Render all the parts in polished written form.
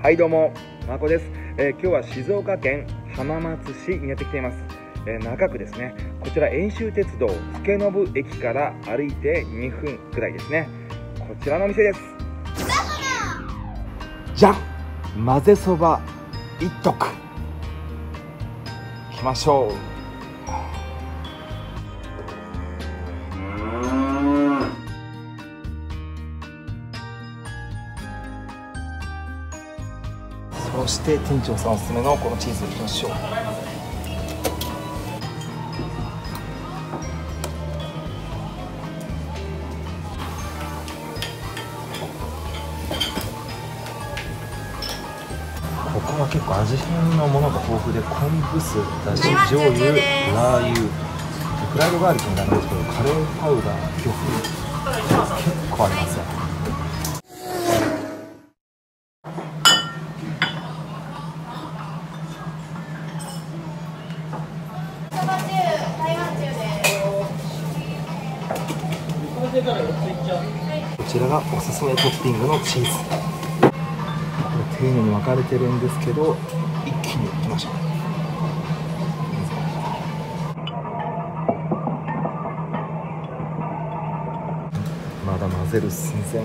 はいどうも、まこです。今日は静岡県浜松市にやってきています。中区ですね。こちら遠州鉄道助信駅から歩いて2分くらいですね。こちらのお店です。じゃん、混ぜそば一徳。行きましょう。そして店長さんおすすめのこのチーズいきましょう。ここは結構味変のものが豊富で、昆布酢、だし醤油、ラー油、フライドガーリックになるんですけど、カレーパウダー、魚粉結構ありますね。こちらがおすすめトッピングのチーズ。これ丁寧に分かれてるんですけど、一気にいきましょう。まだ混ぜる寸前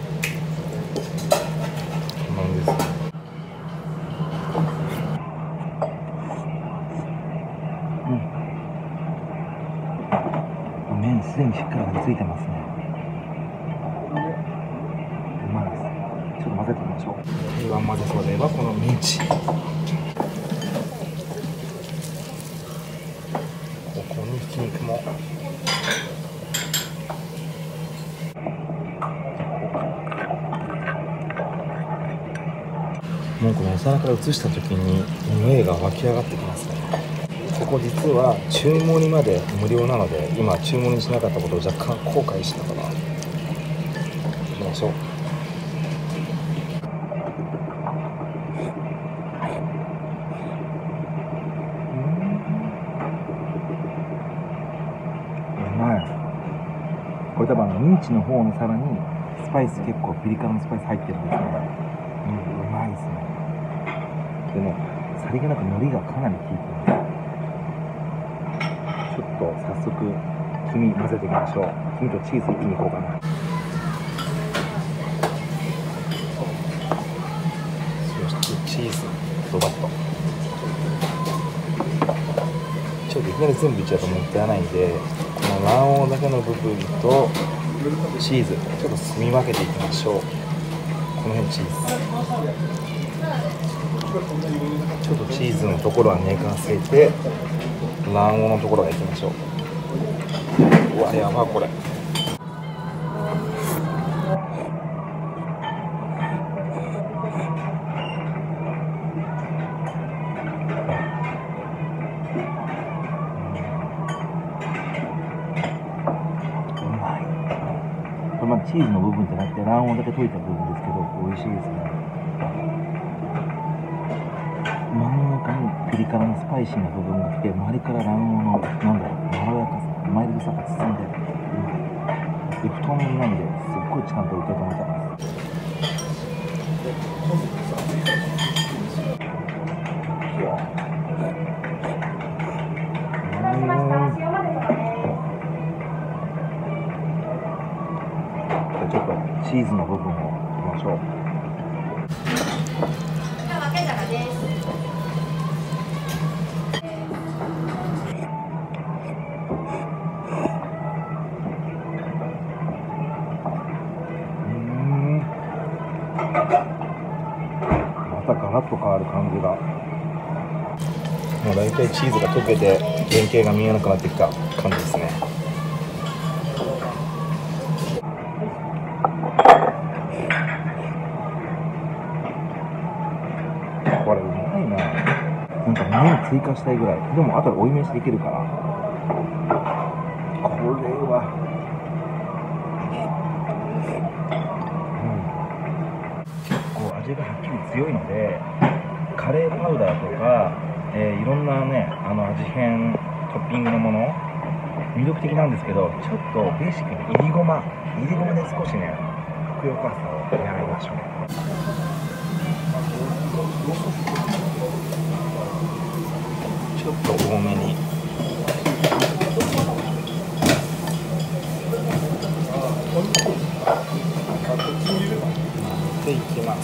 なんです。麺すでにしっかり味付いてますね。うまいです。ちょっと混ぜてみましょう。台湾混ぜそばではこのミンチ、ここにひき肉も、もうこのお皿から移した時に匂いが湧き上がってきますね。ここ実は注文にまで無料なので、今注文にしなかったことを若干後悔したかな。行きましょう。うまい。これ多分ミンチの方の皿にスパイス、結構ピリ辛のスパイス入ってるんですね。うまいですね。でね、さりげなく海苔がかなり効いてます。ちょっと早速黄身混ぜていきましょう。黄身とチーズ一気にいこうかな。そしてチーズドバッと。ちょっといきなり全部いっちゃうともったいないんで、この卵黄だけの部分とチーズちょっと住み分けていきましょう。この辺チーズ、ちょっとチーズのところは寝かせて、卵黄のところがいきましょう。うわ、やばいこれ。これまだチーズの部分じゃなくて卵黄だけ溶いた部分ですけど、美味しいですね。真ん中にピリ辛のスパイシーな部分が来て、周りから卵黄のまろやかさ、マイルドさが包んで、で太麺なんですっごいちゃんと受け止めてます。ちょっとチーズの部分をいきましょう。またガラッと変わる感じが。もう大体チーズが溶けて原型が見えなくなってきた感じですね。これうまいな。なんか麺追加したいぐらい。でも後で追い飯できるから、これは結構味がはっきり強いので、カレーパウダーとか、いろんなね、味変トッピングのもの魅力的なんですけど、ちょっとベーシックにいりごまで少しねふよかさを狙いましょう。ちょっと多めにでいきます。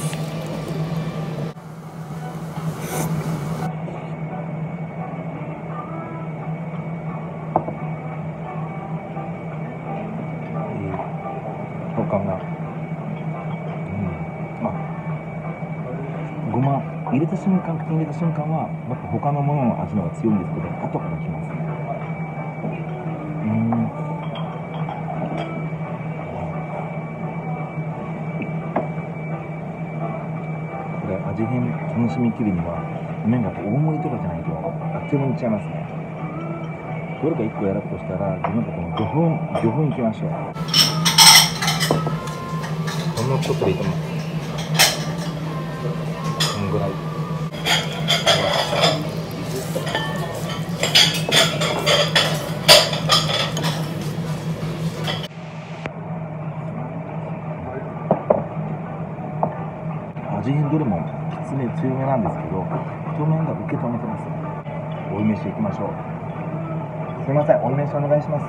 他が、ごま入れた瞬間、口に入れた瞬間はやっぱ他のものの味の方が強いんですけど、後からきますね。これ味変楽しみきるには麺が大盛りとかじゃないとあっという間にいっちゃいますね。どれか1個選ぶとしたら自分がこの5分いきましょう。ほんのちょっとでいいと思う。このぐらい。味変どれもきつめ強めなんですけど、太麺が受け止めてます。追い飯いきましょう。すいません、追い飯お願いします。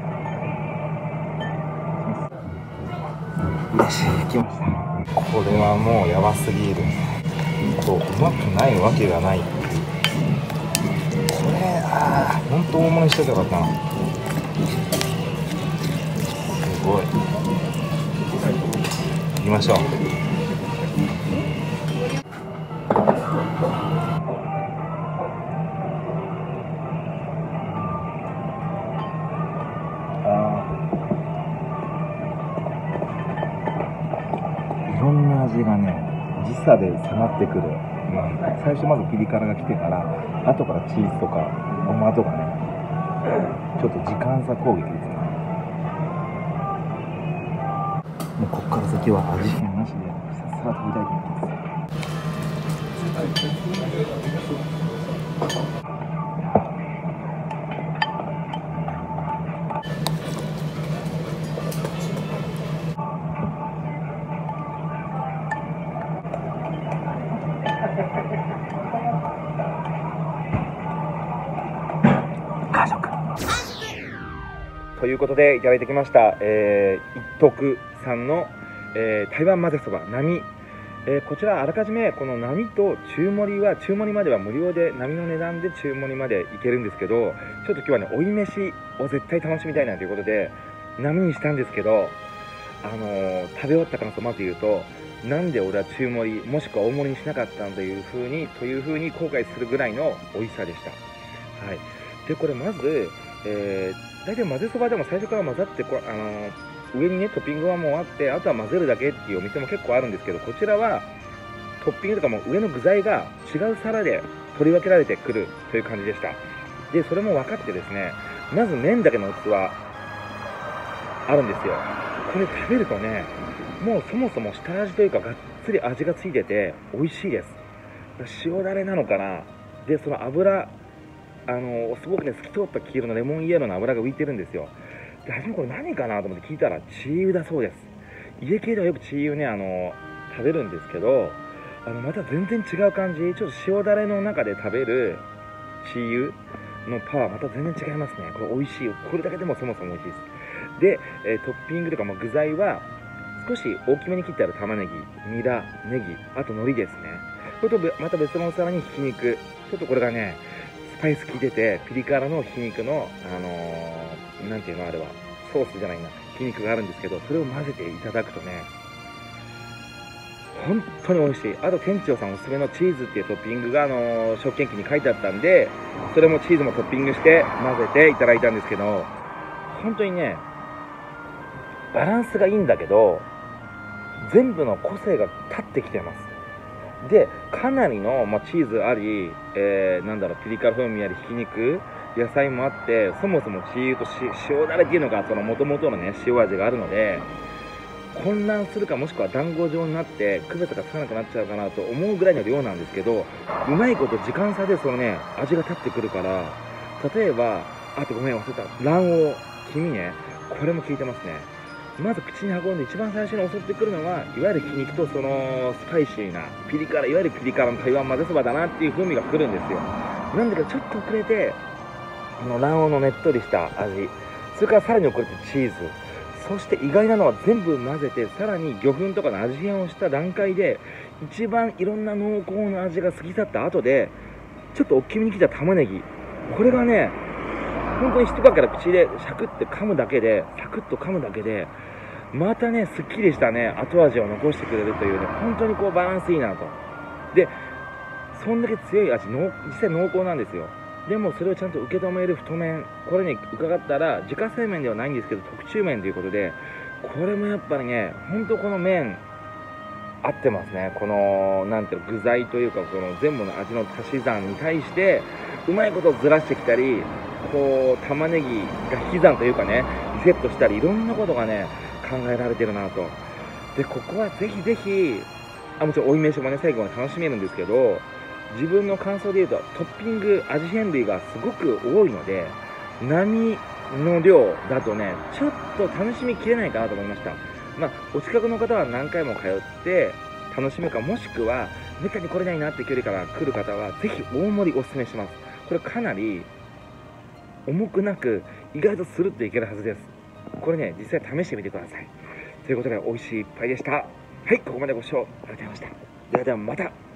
よし、来ました。これはもうやばすぎる。うまくないわけがない。これ本当大物にしとけばよかったな。すごい。行きましょう。いろんな味がね、時差で迫ってくる。最初まずピリ辛が来てから、後からチーズとかごまとかね、ちょっと時間差攻撃ですね。もうこっから先は味変なしでさっさら食べたいと思います。ということでいただいてきました、一徳さんの、台湾混ぜそば並、こちらあらかじめこの並と中盛りは中盛りまでは無料で、並の値段で中盛りまでいけるんですけど、ちょっと今日はね追い飯を絶対楽しみたいなということで並にしたんですけど、食べ終わった感想をまず言うと、なんで俺は中盛りもしくは大盛りにしなかったんだというふうに後悔するぐらいの美味しさでした。はい、でこれまず、大体混ぜそばでも最初から混ざって上にねトッピングはもうあって、あとは混ぜるだけっていうお店も結構あるんですけど、こちらはトッピングとかも上の具材が違う皿で取り分けられてくるという感じでした。でそれも分かってですね、まず麺だけの器あるんですよ。これ食べるとね、もうそもそも下味というかがっつり味がついてて美味しいです。塩だれなのかな。でその油、すごくね透き通った黄色のレモンイエローの油が浮いてるんですよ。で初めこれ何かなと思って聞いたらチー油だそうです。家系ではよくチー油ね食べるんですけど、また全然違う感じ。ちょっと塩だれの中で食べるチー油のパワーまた全然違いますね。これ美味しい。これだけでもそもそも美味しいです。で、トッピングとかも具材は少し大きめに切ってある玉ねぎ、ニラ、ネギ、あと海苔ですね。これとまた別のお皿にひき肉、ちょっとこれがねスパイス効いててピリ辛のひき肉のなんていうのあれはソースじゃないな、ひき肉があるんですけど、それを混ぜていただくとね本当に美味しい。あと店長さんおすすめのチーズっていうトッピングが食券機に書いてあったんで、それもチーズもトッピングして混ぜていただいたんですけど、本当にねバランスがいいんだけど全部の個性が立ってきてます。でかなりの、チーズあり、ピリ辛風味ありひき肉野菜もあって、そもそもチー油と塩だれっていうのがその元々のね塩味があるので、混乱するかもしくは団子状になって区別がつかなくなっちゃうかなと思うぐらいの量なんですけど、うまいこと時間差でそのね味が立ってくるから、例えばあとごめん忘れた、卵黄、黄身ね、これも効いてますね。 まず口に運んで一番最初に襲ってくるのは、いわゆるひき肉とそのスパイシーなピリ辛、いわゆるピリ辛の台湾混ぜそばだなっていう風味が来るんですよ。なんだけどちょっと遅れて、卵黄のねっとりした味、それからさらに遅れてチーズ、そして意外なのは全部混ぜて、さらに魚粉とかの味変をした段階で、一番いろんな濃厚な味が過ぎ去った後で、ちょっと大きめに切った玉ねぎ、これがね、本当に一かけら口でシャクって噛むだけで、サクッと噛むだけで、またね、すっきりしたね、後味を残してくれるというね、本当にこうバランスいいなと。で、そんだけ強い味、実際濃厚なんですよ。でもそれをちゃんと受け止める太麺、これね、伺ったら自家製麺ではないんですけど、特注麺ということで、これもやっぱりね、本当この麺、合ってますね。この、なんていうの、具材というか、この全部の味の足し算に対して、うまいことをずらしてきたり、こう、玉ねぎが引き算というかね、リセットしたり、いろんなことがね、考えられてるなと。で、ここはぜひぜひ、もちろん追い飯もね、最後まで楽しめるんですけど、自分の感想で言うと、トッピング、味変類がすごく多いので、並の量だとね、ちょっと楽しみきれないかなと思いました。お近くの方は何回も通って楽しむか、もしくはめったに来れないなって距離から来る方は、ぜひ大盛りおすすめします。これかなり重くなく、意外とスルッといけるはずです。これね、実際試してみてください。ということで、美味しい一杯でした。はい、ここまでご視聴ありがとうございました。ではではまた。